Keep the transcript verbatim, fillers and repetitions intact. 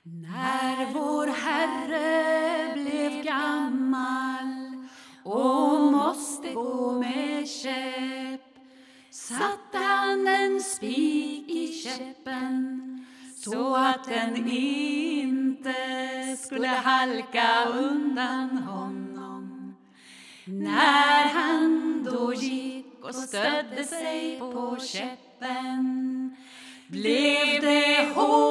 När vår Herre blev gammal och måste gå med käpp, satte han en spik i käppen så att den inte skulle halka undan honom. När han då gick och stödde sig på käppen blev det hårt